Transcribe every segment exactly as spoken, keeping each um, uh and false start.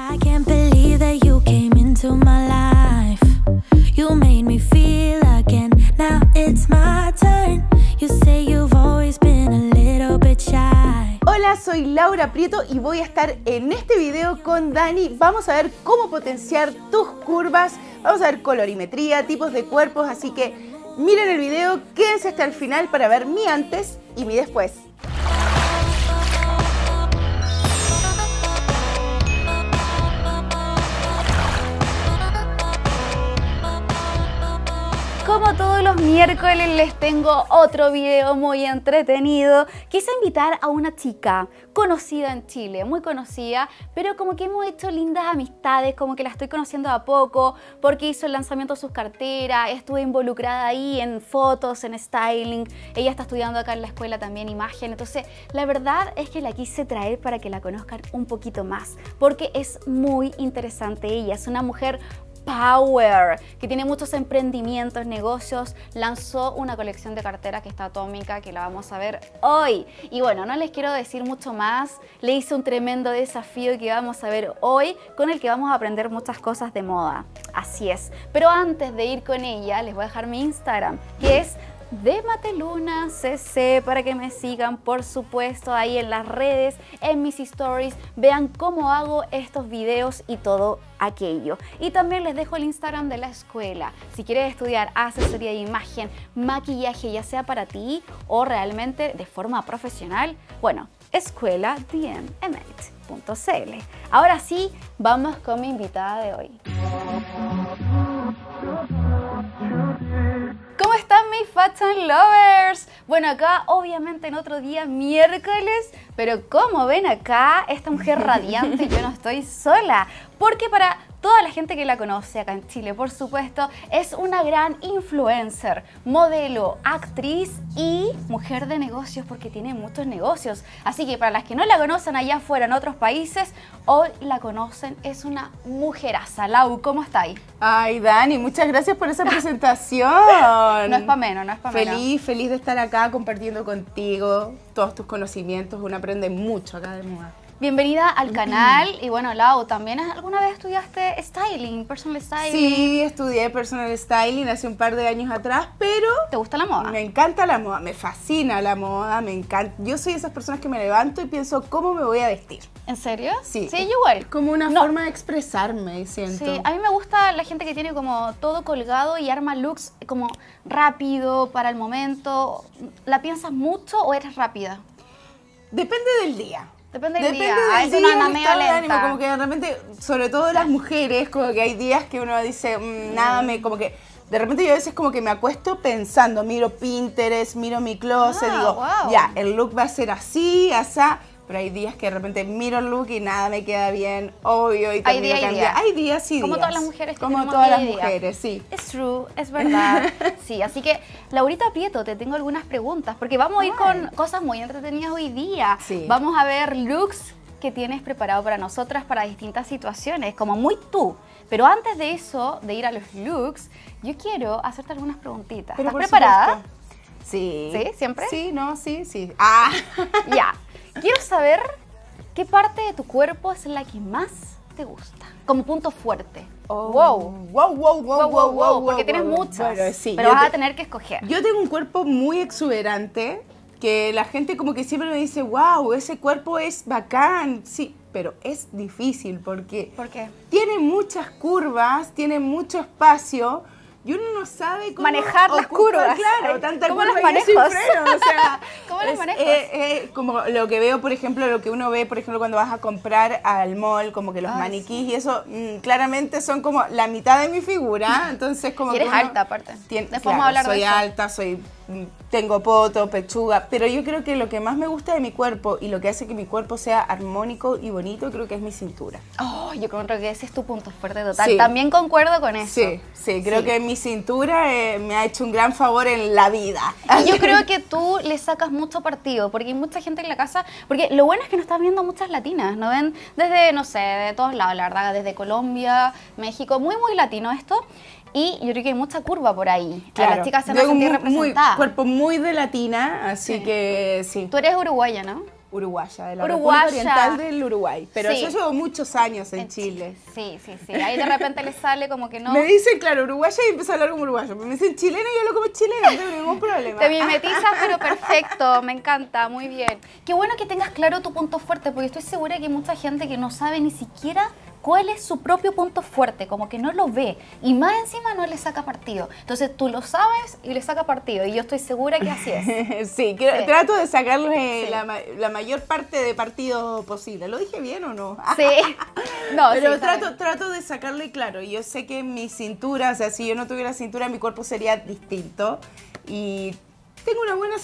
I can't believe that you came into my life. You made me feel again. Now it's my turn. You say you've always been a little bit shy. Hola, soy Laura Prieto y voy a estar en este video con Dani. Vamos a ver cómo potenciar tus curvas, vamos a ver colorimetría, tipos de cuerpos, así que miren el video, quédense hasta el final para ver mi antes y mi después. Como todos los miércoles les tengo otro video muy entretenido. Quise invitar a una chica conocida en Chile, muy conocida, pero como que hemos hecho lindas amistades, como que la estoy conociendo a poco, porque hizo el lanzamiento de sus carteras, estuve involucrada ahí en fotos, en styling. Ella está estudiando acá en la escuela también imagen, entonces la verdad es que la quise traer para que la conozcan un poquito más, porque es muy interesante ella, es una mujer power, que tiene muchos emprendimientos, negocios, lanzó una colección de carteras que está atómica, que la vamos a ver hoy. Y bueno, no les quiero decir mucho más, le hice un tremendo desafío que vamos a ver hoy, con el que vamos a aprender muchas cosas de moda. Así es. Pero antes de ir con ella, les voy a dejar mi Instagram, que es Demateluna C C, para que me sigan, por supuesto, ahí en las redes, en mis stories, vean cómo hago estos videos y todo aquello. Y también les dejo el Instagram de la escuela. Si quieres estudiar asesoría de imagen, maquillaje, ya sea para ti o realmente de forma profesional, bueno, escuela D M Emate punto C L. Ahora sí, vamos con mi invitada de hoy. ¿Cómo están mis fashion lovers? Bueno, acá obviamente en otro día miércoles, pero como ven acá, esta mujer radiante, yo no estoy sola, porque para toda la gente que la conoce acá en Chile, por supuesto, es una gran influencer, modelo, actriz y mujer de negocios, porque tiene muchos negocios. Así que para las que no la conocen allá afuera en otros países, hoy la conocen, es una mujeraza. Lau, ¿cómo está ahí? Ay, Dani, muchas gracias por esa presentación. No es pa' menos, no es pa' menos. Feliz, feliz de estar acá compartiendo contigo todos tus conocimientos. Uno aprende mucho acá de moda. Bienvenida al canal. Y bueno, Lau, ¿también alguna vez estudiaste styling, personal styling? Sí, estudié personal styling hace un par de años atrás, pero... ¿Te gusta la moda? Me encanta la moda, me fascina la moda, me encanta. Yo soy de esas personas que me levanto y pienso, ¿cómo me voy a vestir? ¿En serio? Sí. Sí, yo igual. Como una no. forma de expresarme, siento. Sí, a mí me gusta la gente que tiene como todo colgado y arma looks como rápido para el momento. ¿La piensas mucho o eres rápida? Depende del día. Depende del Depende día, del ah, es día, una del anda medio estado de lenta. ánimo, como que de repente, sobre todo las mujeres, como que hay días que uno dice, mmm, nada, me, como que de repente yo a veces como que me acuesto pensando, miro Pinterest, miro mi closet, Ah, digo, wow. ya, el look va a ser así, asá, pero hay días que de repente miro el look y nada me queda bien, obvio, y Hay termino día y cambiando. día. Hay días y Como días. todas las mujeres que Como tenemos todas día las y día. mujeres, sí. Es true, es verdad. Sí, así que, Laurita Prieto, te tengo algunas preguntas, porque vamos a ir Ay. con cosas muy entretenidas hoy día. Sí. Vamos a ver looks que tienes preparado para nosotras, para distintas situaciones, como muy tú. Pero antes de eso, de ir a los looks, yo quiero hacerte algunas preguntitas. Pero ¿Estás por preparada? supuesto. Sí. ¿Sí? ¿Siempre? Sí, no, sí, sí. Ah. Ya. Quiero saber qué parte de tu cuerpo es la que más te gusta, como punto fuerte. Oh. Wow. Wow, wow, wow, wow, wow, porque wow, tienes wow. muchas, Bueno, sí, pero yo vas te- a tener que escoger. Yo tengo un cuerpo muy exuberante, que la gente como que siempre me dice, wow, ese cuerpo es bacán. Sí, pero es difícil porque ¿Por qué? tiene muchas curvas, tiene mucho espacio y uno no sabe cómo Manejar las ocupar, curvas. Claro, Ay, tanta ¿cómo curva las y sin manejas? freno, o sea, ¿Cómo las es, manejas? eh, eh, como lo que veo, por ejemplo, lo que uno ve, por ejemplo, cuando vas a comprar al mall, como que los Ay, maniquís y eso, mm, claramente son como la mitad de mi figura, entonces como Y eres que uno alta, aparte. tiene- Después claro, vamos a hablar de soy eso. alta, soy, mm, tengo poto, pechuga, pero yo creo que lo que más me gusta de mi cuerpo y lo que hace que mi cuerpo sea armónico y bonito, creo que es mi cintura. Oh, yo creo que ese es tu punto fuerte total. Sí. También concuerdo con eso. Sí, sí, creo Sí. que mi cintura eh, me ha hecho un gran favor en la vida. Y yo creo que tú le sacas mucho partido, porque hay mucha gente en la casa, porque lo bueno es que nos están viendo muchas latinas, ¿no ven? Desde, no sé, de todos lados, la verdad, desde Colombia, México, muy, muy latino esto. Y yo creo que hay mucha curva por ahí. Claro. Las chicas se van Yo a sentir muy- muy- representadas. cuerpo muy de latina, así Sí. que sí. Tú eres uruguaya, ¿no? uruguaya, de la Uruguaya. República Oriental del Uruguay. Pero Sí. yo llevo muchos años en, En Chile. Sí, sí, sí. Ahí de repente le sale como que no. Me dicen, claro, uruguaya y empiezo a hablar como uruguayo. Me dicen chileno y yo hablo como chileno, no tengo ningún problema. Te mimetizas, pero perfecto, me encanta, muy bien. Qué bueno que tengas claro tu punto fuerte, porque estoy segura que hay mucha gente que no sabe ni siquiera cuál es su propio punto fuerte, como que no lo ve y más encima no le saca partido. Entonces tú lo sabes y le saca partido y yo estoy segura que así es. Sí, que- Sí. trato de sacarle Sí. la, ma- la mayor parte de partido posible. ¿Lo dije bien o no? Sí. No, Pero sí, está trato, bien. trato de sacarle claro. Yo sé que mi cintura, o sea, si yo no tuviera cintura, mi cuerpo sería distinto. Y tengo una buena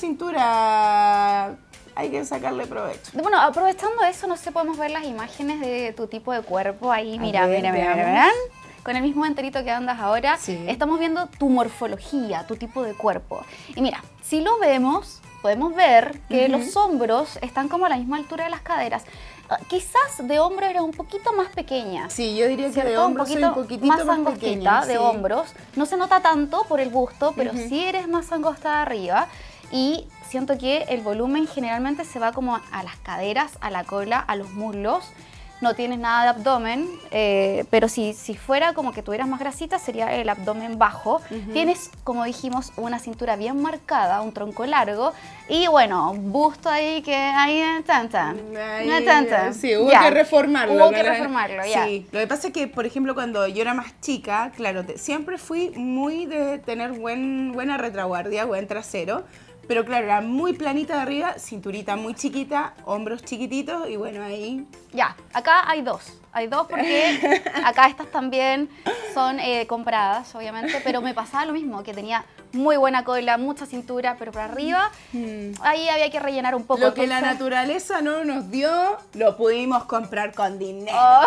cintura, hay que sacarle provecho. Bueno, aprovechando eso, no sé, podemos ver las imágenes de tu tipo de cuerpo ahí. A Mira, ver, mira, mira, mira, veamos. mira. Con el mismo enterito que andas ahora, Sí. estamos viendo tu morfología, tu tipo de cuerpo. Y mira, si lo vemos, podemos ver que Ujú. los hombros están como a la misma altura de las caderas. Ah, quizás de hombro eres un poquito más pequeña. Sí, yo diría que de ¿Cierto? hombros soy un poquitito más, más angostita pequeña, de sí. hombros. No se nota tanto por el busto, pero Ujú. sí eres más angosta de arriba. Y siento que el volumen generalmente se va como a las caderas, a la cola, a los muslos. No tienes nada de abdomen, eh, pero si, si fuera como que tuvieras más grasita sería el abdomen bajo. Tienes, como dijimos, una cintura bien marcada, un tronco largo y bueno, busto ahí que ahí eh, tan tan. Ahí, No tanto. Sí, hubo Ya. que reformarlo. Hubo ¿no? que reformarlo, ya. Sí, lo que pasa es que, por ejemplo, cuando yo era más chica, claro, te- siempre fui muy de tener buen, buena retaguardia, buen trasero. Pero claro, era muy planita de arriba, cinturita muy chiquita, hombros chiquititos y bueno, ahí... Ya, acá hay dos. Hay dos porque acá estas también son eh, compradas, obviamente, pero me pasaba lo mismo, que tenía muy buena cola, mucha cintura, pero por arriba ahí había que rellenar un poco. Lo que la entonces- naturaleza no nos dio, lo pudimos comprar con dinero. Oh.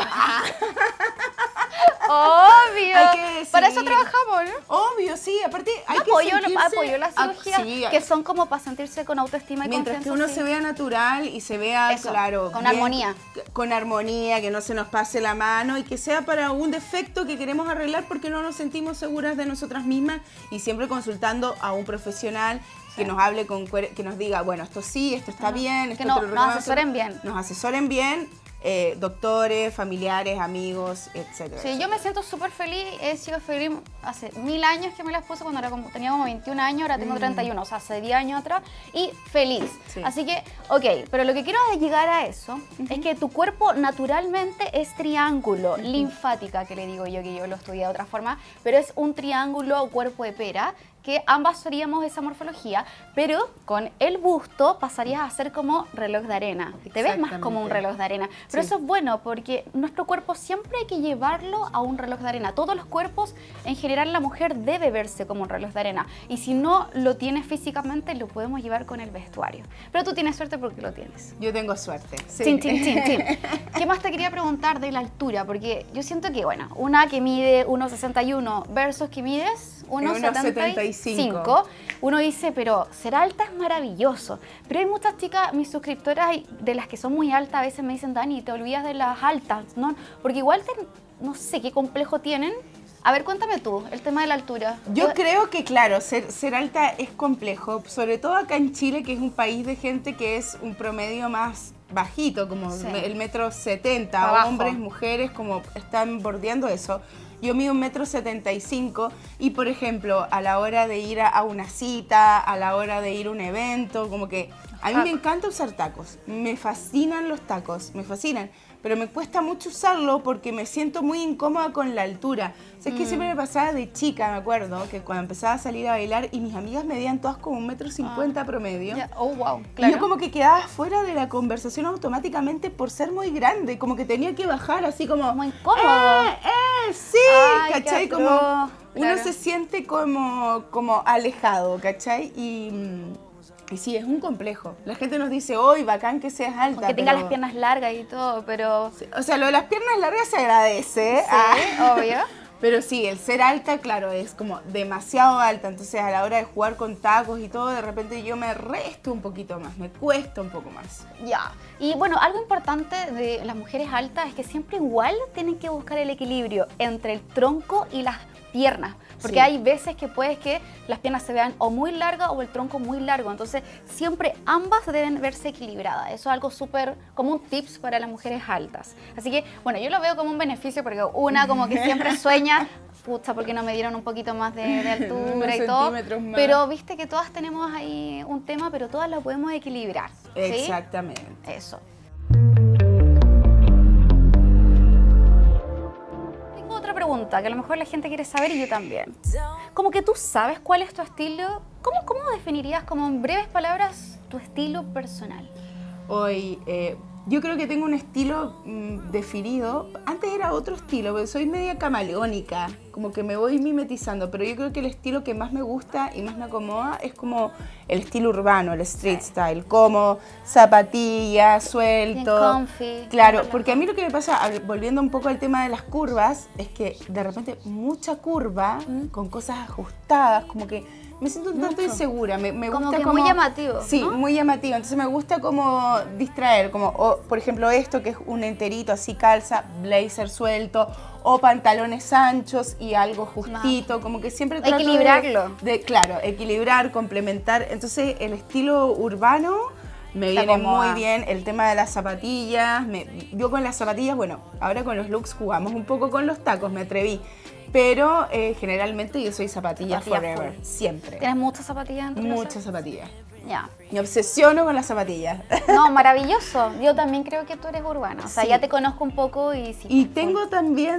Obvio. Hay que decir- Para eso trabajamos, ¿no? Obvio, sí, aparte hay que Apoyo, sentirse... apoyo la Ah, cirugía, sí, que son como para sentirse con autoestima y mientras que confianza. uno sí. se vea natural y se vea, Eso, claro, con armonía. con armonía, que no se nos pase la mano y que sea para un defecto que queremos arreglar porque no nos sentimos seguras de nosotras mismas y siempre consultando a un profesional que nos hable con cuer- que nos diga, bueno, esto sí, esto está bien, esto que no- te lo nos recomendamos, asesoren esto- bien. nos asesoren bien, eh, doctores, familiares, amigos, etcétera. Sí, yo me siento súper feliz, he sido feliz hace mil años que me las puse cuando era como, tenía como veintiún años, ahora tengo treinta y uno, o sea, hace diez años atrás, y feliz. Sí. Así que, ok, pero lo que quiero llegar a eso es que tu cuerpo naturalmente es triángulo, linfática, que le digo yo, que yo lo estudié de otra forma, pero es un triángulo cuerpo de pera, que ambas seríamos esa morfología, pero con el busto pasarías a ser como reloj de arena. Te ves más como un Exactamente. reloj de arena. Pero Sí. eso es bueno porque nuestro cuerpo siempre hay que llevarlo a un reloj de arena. Todos los cuerpos, en general, la mujer debe verse como un reloj de arena. Y si no lo tienes físicamente, lo podemos llevar con el vestuario. Pero tú tienes suerte porque lo tienes. Yo tengo suerte. Sí. Chin, chin, chin, chin. ¿Qué más te quería preguntar de la altura? Porque yo siento que, bueno, una que mide uno sesenta y uno versus que mides uno setenta y cinco, uno dice, pero ser alta es maravilloso. Pero hay muchas chicas, mis suscriptoras, y de las que son muy altas, a veces me dicen, Dani, te olvidas de las altas, ¿no? Porque igual, te- no sé qué complejo tienen. A ver, cuéntame tú, el tema de la altura. Yo creo que, claro, ser, ser alta es complejo, sobre todo acá en Chile, que es un país de gente que es un promedio más bajito, como Sí. el metro setenta, Abajo. hombres, mujeres, como están bordeando eso. Yo mido un metro setenta y cinco y, por ejemplo, a la hora de ir a, a una cita, a la hora de ir a un evento, como que a mí Ah. me encanta usar tacos, me fascinan los tacos, me fascinan, pero me cuesta mucho usarlo porque me siento muy incómoda con la altura. O sea, es que Mm. siempre me pasaba de chica, me acuerdo, que cuando empezaba a salir a bailar y mis amigas medían todas como un metro cincuenta promedio. Ya, oh, wow, Y claro. yo como que quedaba fuera de la conversación automáticamente por ser muy grande, como que tenía que bajar así como... Como incómodo. ¡Eh, eh! Sí, Ay, qué ¿cachai? Como atroz, uno claro. se siente como, como alejado, ¿cachai? Y, mm, y sí, es un complejo. La gente nos dice, hoy bacán que seas alta. Aunque tenga pero- las piernas largas y todo, pero... Sí, O sea, lo de las piernas largas se agradece. Ah. obvio. Pero sí, el ser alta, claro, es como demasiado alta. Entonces, a la hora de jugar con tacos y todo, de repente yo me resto un poquito más, me cuesta un poco más. Ya. Y bueno, algo importante de las mujeres altas es que siempre igual tienen que buscar el equilibrio entre el tronco y las piernas. Porque Sí. hay veces que puedes que las piernas se vean o muy largas o el tronco muy largo. Entonces, siempre ambas deben verse equilibradas. Eso es algo súper, como un tips para las mujeres altas. Así que, bueno, yo lo veo como un beneficio porque una como que siempre sueña, pucha, porque no me dieron un poquito más de, de altura Unos y todo. centímetros más. Pero viste que todas tenemos ahí un tema, pero todas lo podemos equilibrar. ¿sí? Exactamente. Eso. Tengo otra pregunta que a lo mejor la gente quiere saber y yo también. Como que tú sabes cuál es tu estilo, ¿cómo, cómo definirías como en breves palabras tu estilo personal? Hoy, eh, yo creo que tengo un estilo mm, definido. Antes era otro estilo, porque soy media camaleónica, como que me voy mimetizando, pero yo creo que el estilo que más me gusta y más me acomoda es como el estilo urbano, el street style, como zapatillas, suelto. Bien comfy. Claro, porque a mí lo que me pasa, a ver, volviendo un poco al tema de las curvas, es que de repente mucha curva, con cosas ajustadas, como que me siento un tanto Mucho. insegura, me, me Como gusta que como... muy llamativo, Sí, ¿no? muy llamativo, entonces me gusta como distraer, como o, por ejemplo esto que es un enterito así calza, blazer suelto o pantalones anchos y algo justito, como que siempre trato de- Equilibrarlo. De, claro, equilibrar, complementar, entonces el estilo urbano me Te viene acomoda. muy bien, el tema de las zapatillas, me- yo con las zapatillas, bueno, ahora con los looks jugamos un poco con los tacos, me atreví, pero eh, generalmente yo soy zapatilla Zapatilla forever, full. siempre. ¿Tienes muchas zapatillas en tu closet? Muchas zapatillas. Ya. Me obsesiono con las zapatillas. No, maravilloso. Yo también creo que tú eres urbana. O sea, Sí. ya te conozco un poco y sí. Y full. tengo también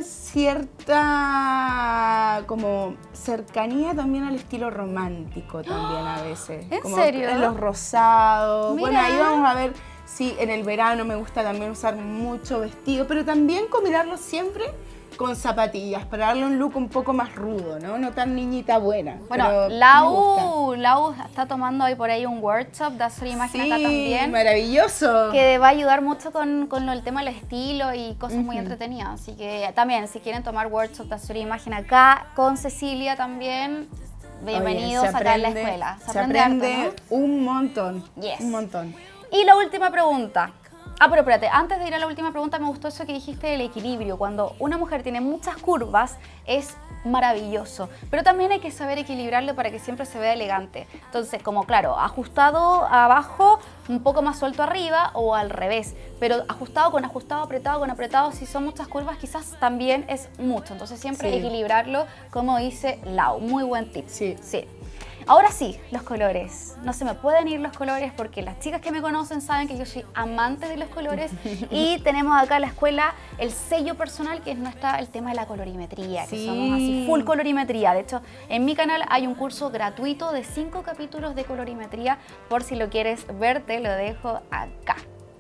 cierta como cercanía también al estilo romántico también a veces. ¿En Como serio? En los rosados. Mira. Bueno, ahí vamos a ver si en el verano me gusta también usar mucho vestido, pero también combinarlo siempre con zapatillas para darle un look un poco más rudo, ¿no? No tan niñita buena. Bueno, pero me gusta. Lau, Lau está tomando hoy por ahí un workshop de hacer imagen Sí, acá también. maravilloso. Que va a ayudar mucho con, con lo- el tema del estilo y cosas muy entretenidas. Así que también, si quieren tomar workshop de hacer imagen acá con Cecilia también, bienvenidos Oye, se acá en la aprende- escuela. Se aprende, harto, ¿no? un montón. Yes. Un montón. Y la última pregunta. Ah, pero espérate, antes de ir a la última pregunta me gustó eso que dijiste del equilibrio. Cuando una mujer tiene muchas curvas es maravilloso, pero también hay que saber equilibrarlo para que siempre se vea elegante. Entonces, como claro, ajustado abajo, un poco más suelto arriba o al revés, pero ajustado con ajustado, apretado con apretado, si son muchas curvas quizás también es mucho. Entonces siempre Sí. equilibrarlo, como dice Lau. Muy buen tip. Sí. Sí. Ahora sí, los colores. No se me pueden ir los colores porque las chicas que me conocen saben que yo soy amante de los colores y tenemos acá en la escuela el sello personal que es nuestra, el tema de la colorimetría, que Sí. somos así full colorimetría. De hecho, en mi canal hay un curso gratuito de cinco capítulos de colorimetría, por si lo quieres ver, te lo dejo acá.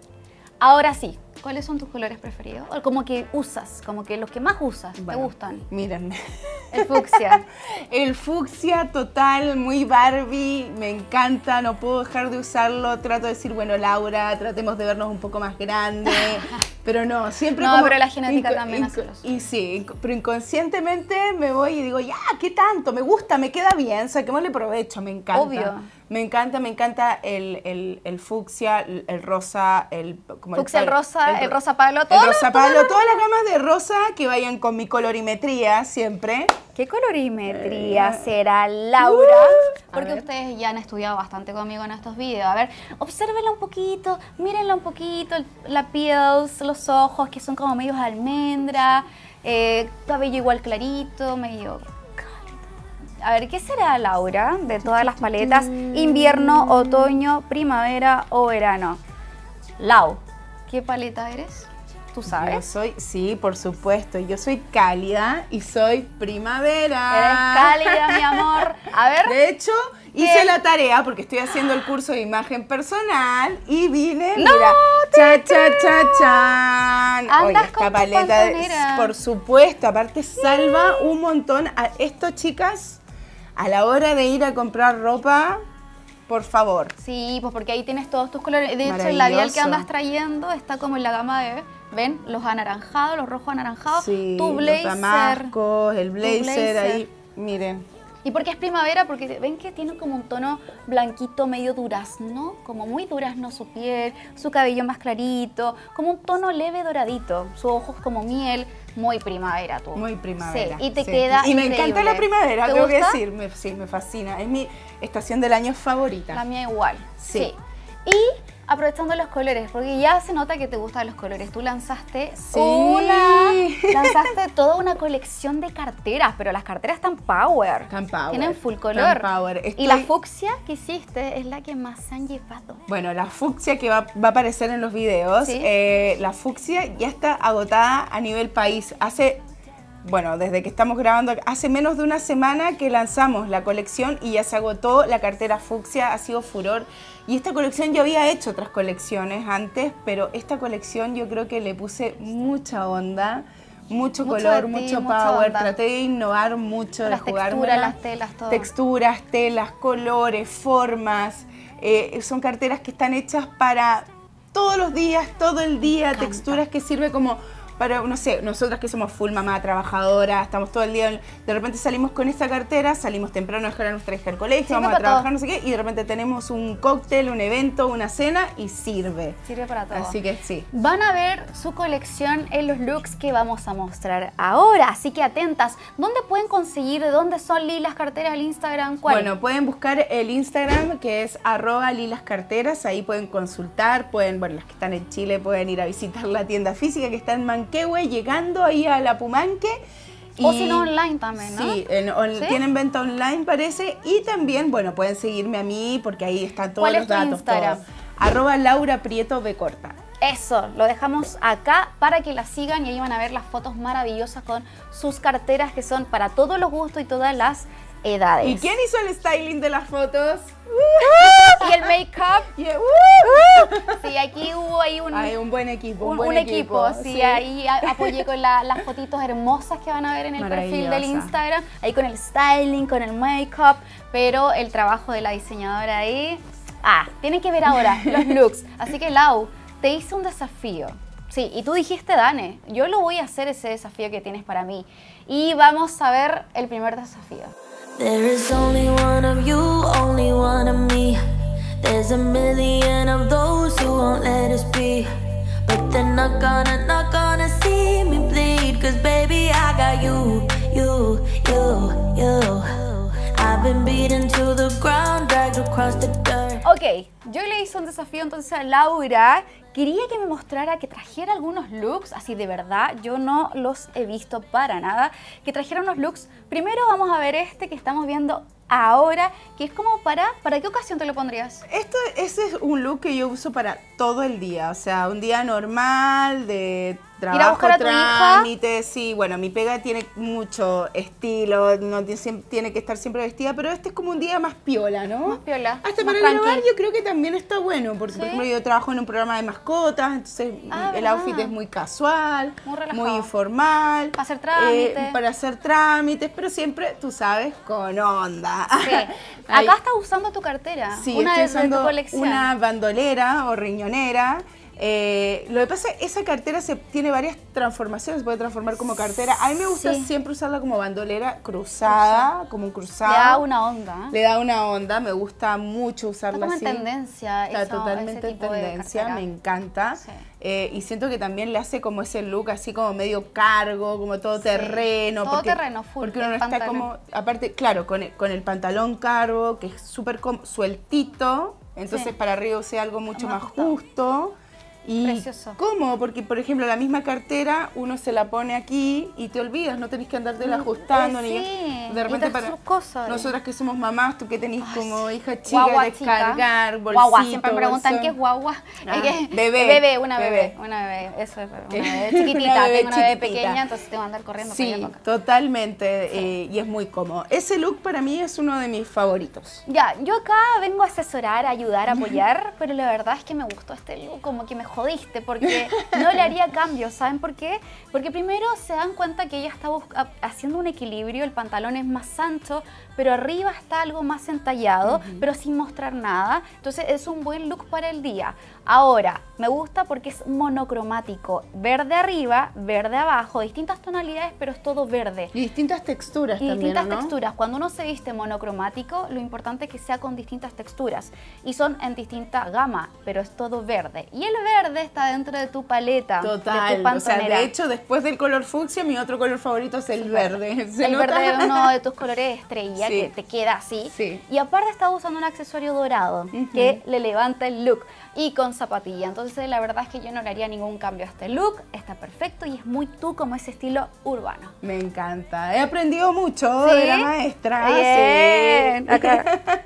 Ahora sí, ¿cuáles son tus colores preferidos? O como que usas, como que los que más usas, Bueno, te gustan. Miren. El fucsia. El fucsia total, muy Barbie, me encanta, no puedo dejar de usarlo. Trato de decir, bueno, Laura, tratemos de vernos un poco más grandes, pero no, siempre No, como... pero la genética inco- también inco- hace los- Y sí, inco- pero inconscientemente me voy y digo, ya, ¿qué tanto? Me gusta, me queda bien, saquémosle provecho, me encanta. Obvio. Me encanta, me encanta el, el, el fucsia, el, el rosa, el... Como Fucsia, el palo- rosa, el ro- rosa palo, el todo lo- rosa palo, todas las gamas de rosa que vayan con mi colorimetría siempre. ¿Qué colorimetría será, Laura? Uh, a Porque ver. ustedes ya han estudiado bastante conmigo en estos videos. A ver, obsérvenla un poquito, mírenla un poquito, el- la pieles, los ojos que son como medios almendra, eh, cabello igual clarito, medio cálido. A ver, ¿qué será, Laura, de todas las paletas? Invierno, otoño, primavera o verano. Lau, ¿qué paleta eres? ¿Tú Yo sabes? soy, sí, por supuesto, yo soy cálida y soy primavera. Eres cálida, mi amor. A ver. De hecho, hice ¿Qué? la tarea porque estoy haciendo el curso de imagen personal y vine, ¡No mira, te cha, cha, cha, chan. Andas Oye, con esta tu paleta, de- pantanera. por supuesto, aparte salva un montón a esto, chicas, a la hora de ir a comprar ropa, por favor. Sí, pues porque ahí tienes todos tus colores. De hecho, el labial que Maravilloso. andas trayendo está como en la gama de, ¿ven? Los anaranjados, los rojos anaranjados. Sí, tu blazer. los damascos, el blazer, blazer. ahí, miren. ¿Y por qué es primavera? Porque ven que tiene como un tono blanquito medio durazno, como muy durazno su piel, su cabello más clarito, como un tono leve doradito, sus ojos como miel. Muy primavera tú. Muy primavera. Sí, y te sí. queda Y me increíble. encanta la primavera, ¿Te tengo gusta? que decir. Me, sí, me fascina. Es mi estación del año favorita. La mía igual. Sí. Sí. Y aprovechando los colores, porque ya se nota que te gustan los colores. Tú lanzaste Sí. una, lanzaste toda una colección de carteras, pero las carteras están power. Están power. Tienen full color. Están power. Y Estoy- la fucsia que hiciste es la que más se han llevado. Bueno, la fucsia que va, va a aparecer en los videos, Sí. eh, la fucsia ya está agotada a nivel país. Hace, bueno, desde que estamos grabando, hace menos de una semana que lanzamos la colección y ya se agotó la cartera fucsia, ha sido furor. Y esta colección yo había hecho otras colecciones antes, pero esta colección yo creo que le puse mucha onda, mucho, Mucho color, de ti, mucho mucha power. onda. Traté de innovar mucho, Las de jugar texturas, las telas, todo. texturas, telas, colores, formas. Eh, son carteras que están hechas para todos los días, todo el día, encanta. texturas que sirve como para, no sé, nosotras que somos full mamá, trabajadora, estamos todo el día, de repente salimos con esta cartera, salimos temprano a dejar a nuestra hija al colegio, Sirve vamos a para trabajar, todo. no sé qué, y de repente tenemos un cóctel, un evento, una cena y sirve. Sirve para todo. Así que sí. Van a ver su colección en los looks que vamos a mostrar ahora, así que atentas. ¿Dónde pueden conseguir? ¿De dónde son Lilas Carteras? ¿El Instagram? ¿Cuál? Bueno, pueden buscar el Instagram que es arroba lilascarteras, ahí pueden consultar, pueden, bueno, las que están en Chile pueden ir a visitar la tienda física que está en Manquehue, llegando ahí a la Pumanque. O Y- si no, online también, ¿no? Sí, en- on- ¿Sí? tienen venta online parece, y también, bueno, pueden seguirme a mí porque ahí están todos ¿Cuál es los tu datos. Instagram? todo. Arroba Laura Prieto B corta. Eso, lo dejamos acá para que la sigan y ahí van a ver las fotos maravillosas con sus carteras que son para todos los gustos y todas las edades. ¿Y quién hizo el styling de las fotos? Y el make-up. Yeah, uh. Sí, aquí hubo ahí un, Hay un buen equipo, un, un, buen un equipo. Sí, sí. ahí a- apoyé con la- las fotitos hermosas que van a ver en el perfil del Maravillosa. Instagram. Ahí con el styling, con el make-up, pero el trabajo de la diseñadora ahí... Ah, tienen que ver ahora los looks. Así que Lau, te hice un desafío. Sí, y tú dijiste, Dane, yo lo voy a hacer ese desafío que tienes para mí. Y vamos a ver el primer desafío. There is only one of you, only one of me. There's a million of those who won't let us be. But they're not gonna, not gonna see me bleed. Cause baby, I got you, you, you, you. I've been beaten to the ground, dragged across the dirt. Ok, yo le hice un desafío entonces a Laura. Quería que me mostrara, que trajera algunos looks, así de verdad, yo no los he visto para nada. Que trajera unos looks. Primero vamos a ver este que estamos viendo ahora, que es como para... ¿Para qué ocasión te lo pondrías? Esto, ese es un look que yo uso para todo el día, o sea, un día normal de trabajo, buscar a tu hija. trámites, sí, bueno, mi pega tiene mucho estilo, no tiene, siem- tiene que estar siempre vestida, pero este es como un día más piola, ¿no? Más piola, Hasta más para el tranqui. hogar yo creo que también está bueno, porque ¿Sí? por ejemplo yo trabajo en un programa de mascotas, entonces Ah, el ¿verdad? outfit es muy casual, Muy relajado. informal. Para hacer trámites. eh, para hacer trámites, pero siempre, tú sabes, con onda. Sí. Ahí. Acá estás usando tu cartera, Sí, una estoy de, de usando tu colección. una bandolera o riñonera. Eh, lo que pasa es que esa cartera se, tiene varias transformaciones, se puede transformar como cartera. A mí me gusta Sí. siempre usarla como bandolera cruzada, como un cruzado. Le da una onda. Le da una onda, me gusta mucho Está usarla como así. en tendencia. Está eso, totalmente ese en tipo de tendencia, cartera. me encanta. Sí. Eh, y siento que también le hace como ese look así como medio cargo, como todo Sí. terreno. Todo terreno, full, Porque uno el no está pantalón. como, aparte, claro, con el, con el pantalón cargo, que es súper com- sueltito, entonces Sí. para arriba usé algo mucho Más más ajustado. justo. Y Precioso. cómodo, porque por ejemplo la misma cartera uno se la pone aquí y te olvidas, no tenés que andártela ajustando. eh, ni sí, de y repente te para sus cosas. nosotras que somos mamás, tú que tenés Ay, como sí. hija chica, Guagua descargar, chica. bolsito, Guagua, siempre me preguntan bolsón. qué es guagua. Ah, Es que- bebé, bebé, una bebé, bebé. una bebé, eso es bebé, una Una bebé chiquitita, bebé tengo una bebé chiquitita. pequeña, entonces tengo que andar corriendo para Sí, allá para acá. totalmente, eh, y es muy cómodo. Ese look para mí es uno de mis favoritos. Ya, yo acá vengo a asesorar, a ayudar, a apoyar, pero la verdad es que me gustó este look, como que me jodiste, porque no le haría cambios, ¿saben por qué? Porque primero se dan cuenta que ella está busca- haciendo un equilibrio, el pantalón es más ancho, pero arriba está algo más entallado, pero sin mostrar nada, entonces es un buen look para el día. Ahora, me gusta porque es monocromático. Verde arriba, verde abajo, distintas tonalidades, pero es todo verde. Y distintas texturas Y también, distintas ¿no? texturas. Cuando uno se viste monocromático, lo importante es que sea con distintas texturas. Y son en distinta gama, pero es todo verde. Y el verde está dentro de tu paleta, de Total, tu o pantonera. sea, de hecho, después del color fucsia, mi otro color favorito es el verde. ¿Se El nota? verde es uno de tus colores estrella, Sí. que te queda así. Sí. Y aparte estaba usando un accesorio dorado, que le levanta el look. Y con zapatilla. Entonces, la verdad es que yo no le haría ningún cambio a este look. Está perfecto y es muy tú, como ese estilo urbano. Me encanta. He aprendido mucho ¿Sí? de la maestra. Bien. Sí. Acá.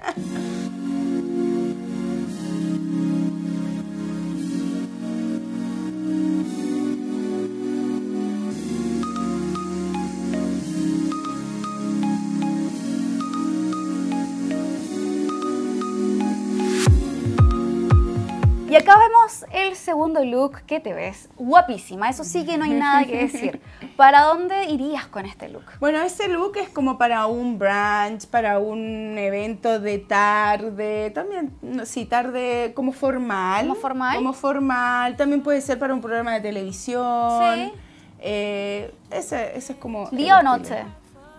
Y acá vemos el segundo look. ¿Qué te ves? Guapísima, eso sí que no hay nada que decir. ¿Para dónde irías con este look? Bueno, ese look es como para un brunch, para un evento de tarde, también, no, sí, tarde como formal. ¿Como formal? Como formal, también puede ser para un programa de televisión. Sí. Eh, ese, ese es como... ¿Día el o estilo. noche?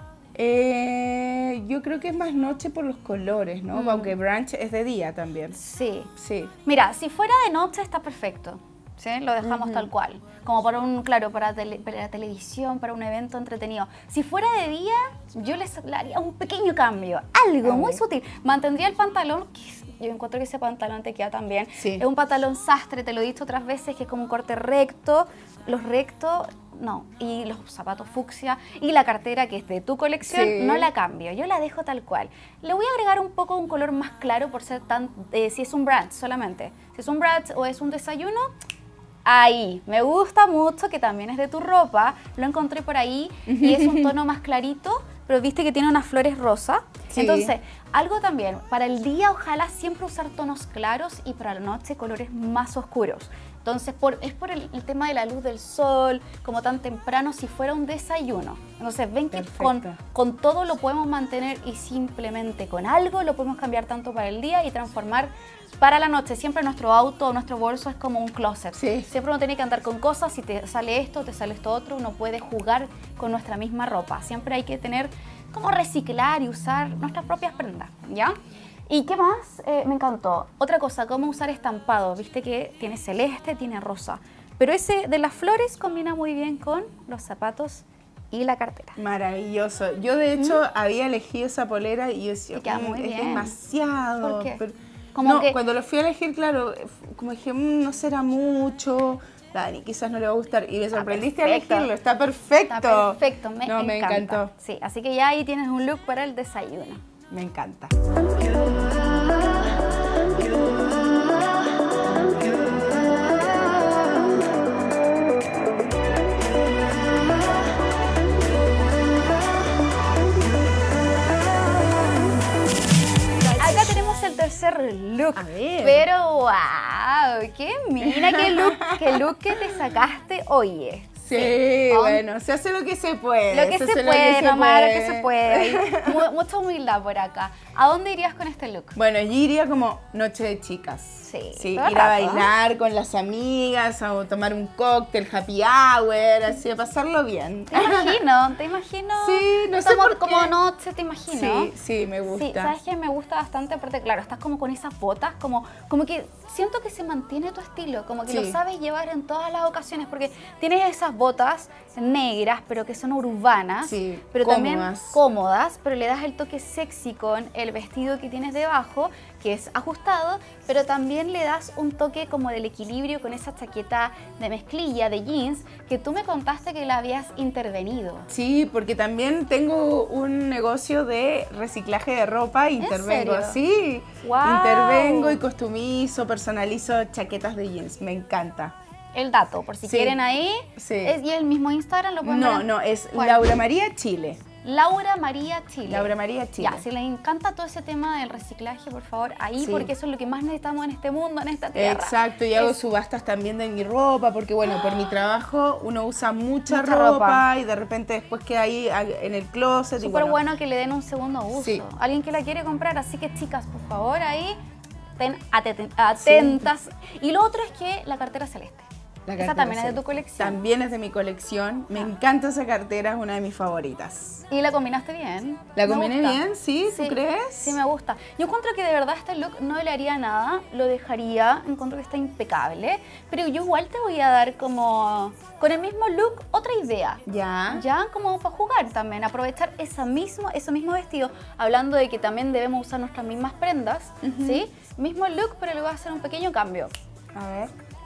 Eh, yo creo que es más noche por los colores, ¿no? Mm. Aunque brunch es de día también. Sí. Sí. Mira, si fuera de noche está perfecto, ¿sí? Lo dejamos tal cual. Como para un, claro, para, tele- para la televisión, para un evento entretenido. Si fuera de día, yo les le haría un pequeño cambio, algo A muy ver. sutil. Mantendría el pantalón, que es- yo encuentro que ese pantalón te queda también. Sí. Es un pantalón sastre, te lo he dicho otras veces, que es como un corte recto. Los rectos, no. Y los zapatos fucsia y la cartera, que es de tu colección, Sí. no la cambio. Yo la dejo tal cual. Le voy a agregar un poco un color más claro por ser tan... eh, si es un brunch solamente. Si es un brunch o es un desayuno, ahí. Me gusta mucho, que también es de tu ropa. Lo encontré por ahí y es un tono más clarito, pero viste que tiene unas flores rosa. Sí. Entonces, algo también, para el día ojalá siempre usar tonos claros y para la noche colores más oscuros. Entonces, por, es por el, el tema de la luz del sol, como tan temprano, si fuera un desayuno. Entonces, ven que con, Perfecto. con todo lo podemos mantener y simplemente con algo lo podemos cambiar tanto para el día y transformar para la noche. Siempre nuestro auto o nuestro bolso es como un closet. Sí. Siempre uno tiene que andar con cosas, si te sale esto, te sale esto otro, uno puede jugar con nuestra misma ropa. Siempre hay que tener como reciclar y usar nuestras propias prendas, ¿ya? ¿Y qué más? Eh, me encantó. Otra cosa, cómo usar estampado. Viste que tiene celeste, tiene rosa. Pero ese de las flores combina muy bien con los zapatos y la cartera. Maravilloso. Yo, de hecho, había elegido esa polera y yo decía, Te queda "Mm, muy es bien". demasiado. ¿Por qué? Pero- Como no, que- cuando lo fui a elegir, claro, como dije, "Mm, no será mucho. Dani, quizás no le va a gustar". Y me sorprendiste a perfecto. elegirlo. Está perfecto. Está perfecto, me No, me encanta. encantó. Sí, así que ya ahí tienes un look para el desayuno. Me encanta. Acá tenemos el tercer look. A ver. Pero wow, qué mira qué look, qué look que te sacaste, oye. Sí, Hom- bueno, se hace lo que se puede. Lo que se, hace puede, mamá, lo que puede. se puede. Hay mu- mucha humildad por acá. ¿A dónde irías con este look? Bueno, yo iría como noche de chicas. Sí, Sí, todo el ir a rato. bailar con las amigas, o tomar un cóctel, happy hour, así, a pasarlo bien. Te imagino, te imagino. Sí, no sé Estamos por como qué. noche, te imagino. Sí, sí, me gusta. Sí, ¿sabes qué? Me gusta bastante, aparte, claro, estás como con esas botas, como, como que siento que se mantiene tu estilo, como que Sí. lo sabes llevar en todas las ocasiones, porque tienes esas botas negras, pero que son urbanas, Sí, pero también cómodas. cómodas, pero le das el toque sexy con el vestido que tienes debajo, que es ajustado, pero también le das un toque como del equilibrio con esa chaqueta de mezclilla, de jeans, que tú me contaste que la habías intervenido. Sí, porque también tengo un negocio de reciclaje de ropa, intervengo, serio? sí, ¡Guau! intervengo y costumizo, personalizo chaquetas de jeans, me encanta. El dato, por si Sí. quieren ahí. Sí. Es, ¿y el mismo Instagram lo pueden No, ver? no, es ¿Cuál? Laura María Chile. Laura María Chile. Laura María Chile. Ya, si les encanta todo ese tema del reciclaje, por favor, ahí, Sí. porque eso es lo que más necesitamos en este mundo, en esta tierra. Exacto, y hago Es- subastas también de mi ropa, porque bueno, por mi trabajo uno usa mucha, Mucha ropa, ropa. y de repente después queda ahí a- en el closet. y Súper bueno, bueno que le den un segundo uso. Sí. Alguien que la quiere comprar, así que chicas, por favor, ahí estén aten- atentas. Y lo otro es que la cartera celeste. La Esa cartera también es de celeste. tu colección. También es de mi colección. Me Ah. encanta esa cartera, es una de mis favoritas. Y la combinaste bien. ¿La Me combiné gusta. bien? ¿Sí? ¿Tú Sí, crees? Sí, me gusta. Yo encuentro que de verdad este look no le haría nada, lo dejaría, encuentro que está impecable, pero yo igual te voy a dar como, con el mismo look, otra idea. Ya. Ya como para jugar también, aprovechar esa mismo, ese mismo vestido, hablando de que también debemos usar nuestras mismas prendas, ¿sí? Mismo look, pero le voy a hacer un pequeño cambio. A ver.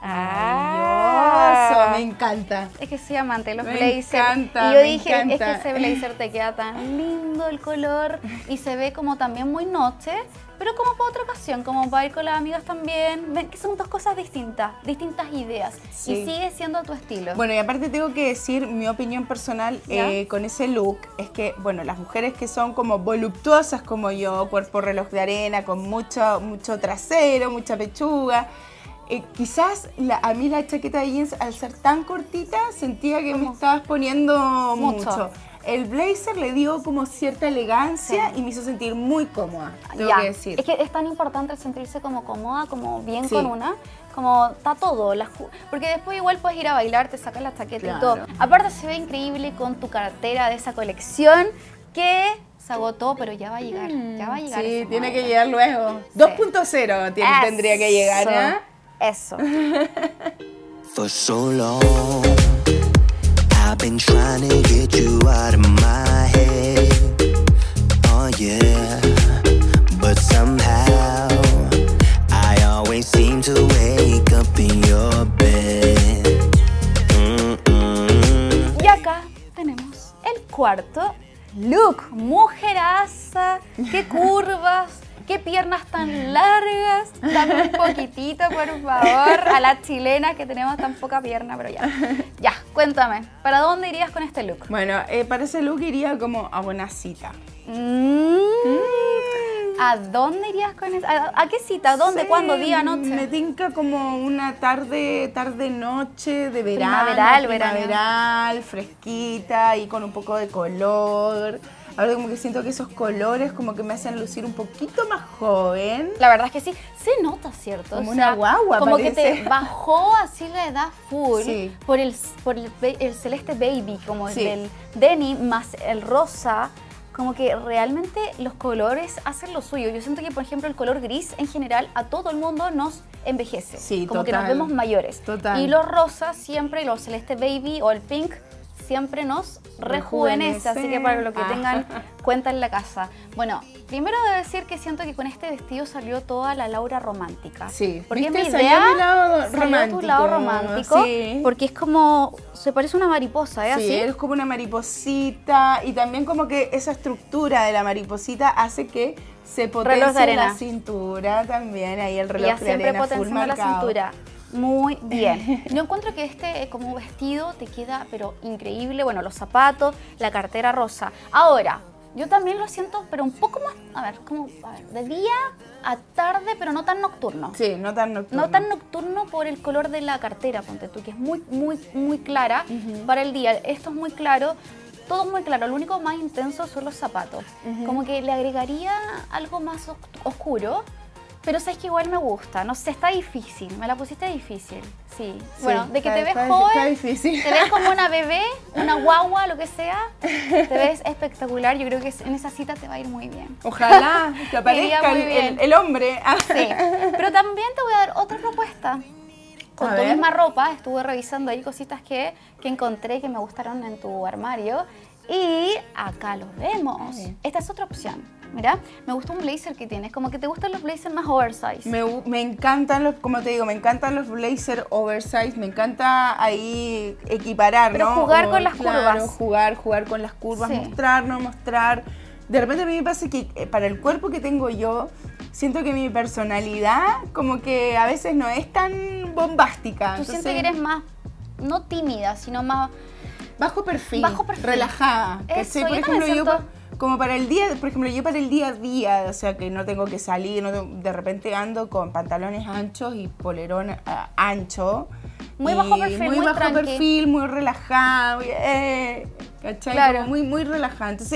Ah. Maravilloso, me encanta. Es que soy amante de los Me blazers. encanta, y yo me dije, encanta. es que ese blazer te queda tan lindo el color y se ve como también muy noche, pero como para otra ocasión, como para ir con las amigas también. Ven que son dos cosas distintas, distintas ideas. Sí. Y sigue siendo tu estilo. Bueno, y aparte tengo que decir mi opinión personal ¿Ya? eh, con ese look, es que, bueno, las mujeres que son como voluptuosas como yo, cuerpo reloj de arena, con mucho, mucho trasero, mucha pechuga, eh, quizás la- a mí la chaqueta de jeans, al ser tan cortita, sentía que me ¿Cómo? estabas poniendo Mucho. mucho. El blazer le dio como cierta elegancia Sí. y me hizo sentir muy cómoda, tengo Ya. que decir. Es que es tan importante el sentirse como cómoda, como bien Sí. con una, como está todo, la ju- porque después igual puedes ir a bailar, te sacas la chaqueta y Claro. todo. Aparte se ve increíble con tu cartera de esa colección que se agotó, pero ya va a llegar, ya va a llegar. Sí, ese tiene que momento. llegar luego. dos punto cero tiene- Eso. tendría que llegar, ¿eh? Eso. For so long, I've been trying to get you out of my head. Oh yeah, but somehow I always seem to wake up in your bed. Mm-mm. Y acá tenemos el cuarto look. Mujeraza, qué curvas, qué piernas tan largas. Dame un poquitito, por favor, a las chilenas que tenemos tan poca pierna, pero ya. Ya, cuéntame, ¿para dónde irías con este look? Bueno, eh, para ese look iría como a una cita. Mm. ¿A dónde irías con eso? ¿A, a qué cita? ¿Dónde? Sí, ¿Cuándo? ¿Día? ¿Noche? Me tinca como una tarde, tarde noche de verano, Primaveral, verano. primaveral, fresquita y con un poco de color. Ahora como que siento que esos colores como que me hacen lucir un poquito más joven. La verdad es que sí, se nota, ¿cierto? Como una guagua, como que parece. te bajó así la edad full Sí. por, el, por el, be- el celeste baby, como Sí. el del denim más el rosa. Como que realmente los colores hacen lo suyo. Yo siento que, por ejemplo, el color gris en general a todo el mundo nos envejece. Sí, como que total. nos vemos mayores. Total. Y los rosas siempre, los celeste baby o el pink, siempre nos rejuvenece. Así que para lo que Ah. tengan cuenta en la casa. Bueno, primero debo decir que siento que con este vestido salió toda la Laura romántica. Sí, Porque ¿viste? mi Salió idea mi lado salió tu romántico, lado romántico. sí. Porque es como, se parece a una mariposa, ¿eh? Sí, Así. es como una mariposita y también como que esa estructura de la mariposita hace que se Reloj de potencie arena. la cintura también, ahí el reloj Ella de siempre arena full potenciando la marcado. cintura. Muy bien. Yo encuentro que este eh, como vestido te queda pero increíble. Bueno, los zapatos, la cartera rosa. Ahora, yo también lo siento, pero un poco más, a ver, como a ver, de día a tarde, pero no tan nocturno. Sí, no tan nocturno. No tan nocturno por el color de la cartera, ponte tú, que es muy, muy, muy clara para el día. Esto es muy claro, todo muy claro. Lo único más intenso son los zapatos. Como que le agregaría algo más os- oscuro, pero sabes que igual me gusta. No sé, está difícil. Me la pusiste difícil, sí. Sí, bueno, de que está- te ves está- joven, está difícil. te ves como una bebé, una guagua, lo que sea. Te ves espectacular. Yo creo que en esa cita te va a ir muy bien. Ojalá que Iría aparezca muy el, bien. el- el hombre. Ah. Sí, pero también te voy a dar otra propuesta. Con A tu ver. misma ropa, estuve revisando ahí cositas que, que encontré que me gustaron en tu armario. Y acá lo vemos. Ay. Esta es otra opción. Mira, me gustó un blazer que tienes. Como que te gustan los blazers más oversize. Me, gu- me encantan los, como te digo, me encantan los blazer oversize, me encanta ahí equiparar, Pero ¿no? jugar O, con las claro, curvas. jugar, jugar con las curvas, Sí. mostrar, no mostrar. De repente a mí me pasa que eh, para el cuerpo que tengo yo, siento que mi personalidad como que a veces no es tan bombástica. Tú Entonces, sientes que eres más, no tímida, sino más... bajo perfil, Bajo perfil. relajada. Eso, ¿cachai? yo Por también ejemplo, yo siento. pa- como para el día, por ejemplo, yo para el día a día, o sea, que no tengo que salir, no tengo- de repente ando con pantalones anchos y polerón ah, ancho. Muy y bajo perfil, muy, muy bajo tranqui. perfil, muy relajada, muy, eh, ¿cachai? Claro. Como muy, muy relajada. Entonces,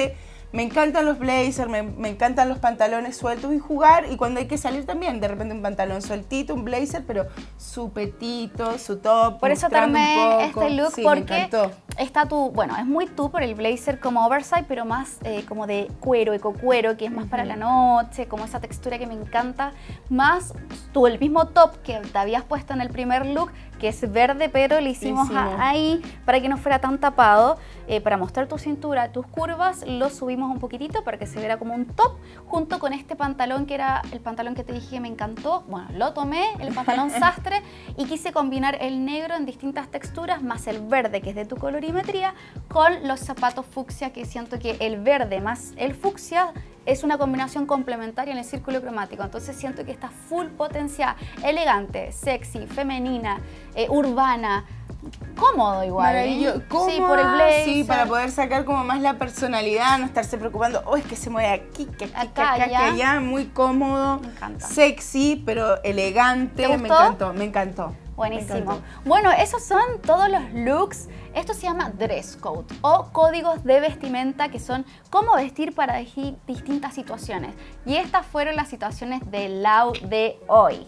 Me encantan los blazers, me, me encantan los pantalones sueltos y jugar, y cuando hay que salir también, de repente un pantalón sueltito, un blazer, pero su petito, su top. Por eso te armé este look, sí, porque está tu, bueno, es muy tú por el blazer como oversize, pero más eh, como de cuero, ecocuero, que es más uh-huh. para la noche, como esa textura que me encanta. Más tú, el mismo top que te habías puesto en el primer look, que es verde, pero le hicimos, hicimos. ahí para que no fuera tan tapado, eh, para mostrar tu cintura, tus curvas, lo subimos un poquitito para que se viera como un top, junto con este pantalón que era el pantalón que te dije que me encantó. Bueno, lo tomé, el pantalón sastre, y quise combinar el negro en distintas texturas, más el verde, que es de tu colorimetría, con los zapatos fucsia, que siento que el verde más el fucsia es una combinación complementaria en el círculo cromático. Entonces siento que está full potenciada, elegante, sexy, femenina, eh, urbana, cómodo igual. Maravilloso. Cómoda, sí, por el blazer. Sí, para poder sacar como más la personalidad, no estarse preocupando, oh, es que se mueve aquí, que aquí, acá, que acá, allá. que allá. Muy cómodo, me encanta. Sexy, pero elegante. ¿Te gustó? Me encantó, me encantó. Buenísimo. Me encantó. Bueno, esos son todos los looks. Esto se llama dress code o códigos de vestimenta, que son cómo vestir para distintas situaciones. Y estas fueron las situaciones de Lau de hoy.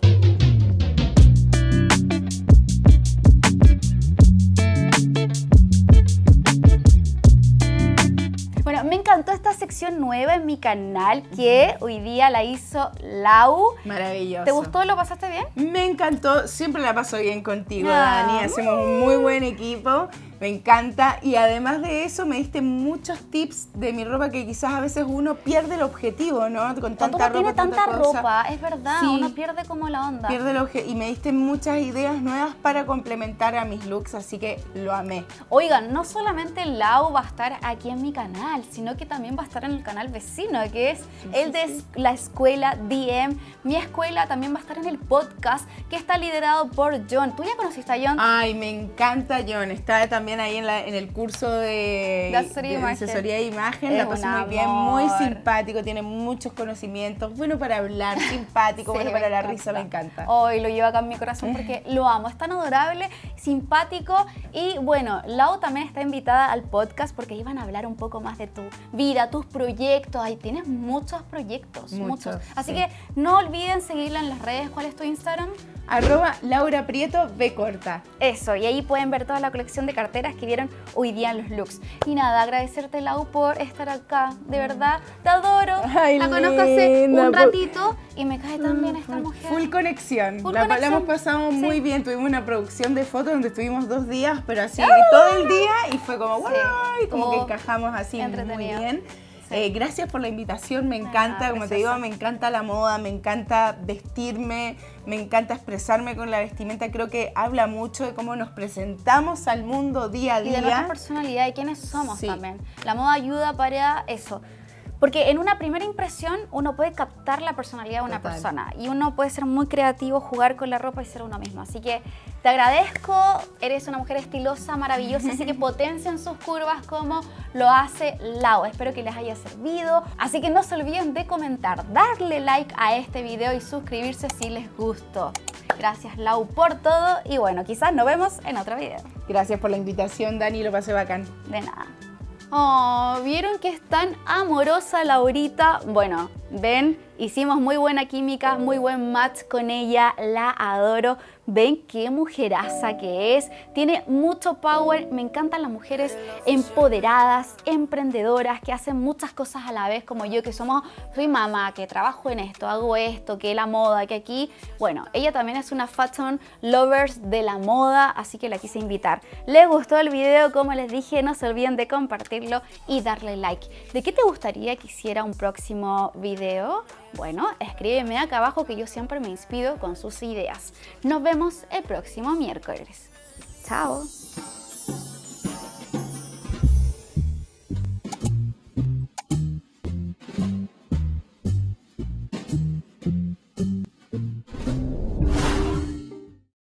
Bueno, me encantó esta sección nueva en mi canal que hoy día la hizo Lau. Maravilloso. ¿Te gustó? ¿Lo pasaste bien? Me encantó. Siempre la paso bien contigo, Ah. Dani. Hacemos un muy buen equipo. Me encanta. Y además de eso, me diste muchos tips de mi ropa que quizás a veces uno pierde el objetivo, ¿no? Con Cuando tanta uno tiene ropa, tanta tanta cosa. ropa, es verdad, Sí. uno pierde como la onda. Pierde el obje- y me diste muchas ideas nuevas para complementar a mis looks, así que lo amé. Oigan, no solamente Lau va a estar aquí en mi canal, sino que también va a estar en el canal vecino, que es Sí, el de sí. la escuela D M. Mi escuela también va a estar en el podcast, que está liderado por John. ¿Tú ya conociste a John? Ay, me encanta John. Está también ahí en, la, en el curso de, De asesoría de de imagen. asesoría de imagen. Es La pasó un muy bien, amor. muy simpático, tiene muchos conocimientos, bueno para hablar, simpático, Sí, bueno me para la encanta. risa, me encanta. Hoy lo llevo acá en mi corazón porque lo amo. Es tan adorable, simpático. Y bueno, Lau también está invitada al podcast porque iban a hablar un poco más de tu vida, tus proyectos. Ahí tienes muchos proyectos, muchos. Muchos, Así sí. que no olviden seguirla en las redes. ¿Cuál es tu Instagram? Arroba Laura Prieto B corta. Eso, y ahí pueden ver toda la colección de carteras que vieron hoy día en los looks. Y nada, agradecerte, Lau, por estar acá. De verdad, te adoro. Ay, la conozco hace linda, un por- ratito y me cae tan bien esta mujer. Full conexión. Full la, la conexión. hemos pasado Sí. muy bien. Tuvimos una producción de fotos donde estuvimos dos días, pero así todo el día, y fue como, Sí. ¡guay! Como que Estuvo encajamos así muy entretenido. bien. Sí. Eh, gracias por la invitación, me Nada, encanta, como te digo, preciosa. me encanta la moda, me encanta vestirme, me encanta expresarme con la vestimenta. Creo que habla mucho de cómo nos presentamos al mundo día a Y día. de nuestra personalidad y quiénes somos Sí. también. La moda ayuda para eso. Porque en una primera impresión uno puede captar la personalidad de una Total. persona y uno puede ser muy creativo, jugar con la ropa y ser uno mismo. Así que te agradezco, eres una mujer estilosa, maravillosa, así que potencien sus curvas como lo hace Lau. Espero que les haya servido. Así que no se olviden de comentar, darle like a este video y suscribirse si les gustó. Gracias, Lau, por todo y bueno, quizás nos vemos en otro video. Gracias por la invitación, Dani, lo pasé bacán. De nada. Oh, ¿vieron que es tan amorosa Laurita? Bueno, ven, hicimos muy buena química, muy buen match con ella, la adoro. Ven qué mujeraza que es, tiene mucho power. Me encantan las mujeres empoderadas, emprendedoras, que hacen muchas cosas a la vez, como yo, que somos, soy mamá, que trabajo en esto, hago esto, que la moda, que aquí. Bueno, ella también es una fashion lovers de la moda, así que la quise invitar. ¿Les gustó el video? Como les dije, no se olviden de compartirlo y darle like. ¿De qué te gustaría que hiciera un próximo video? Bueno, escríbeme acá abajo que yo siempre me inspiro con sus ideas. Nos vemos el próximo miércoles. Chao.